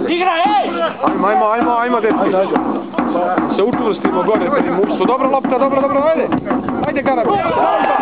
Igra, ej! Ajmo, dečki. Se učvrstimo gore, pred muštvo. Dobra lopta, dobro, ajde. Ajde, Garab.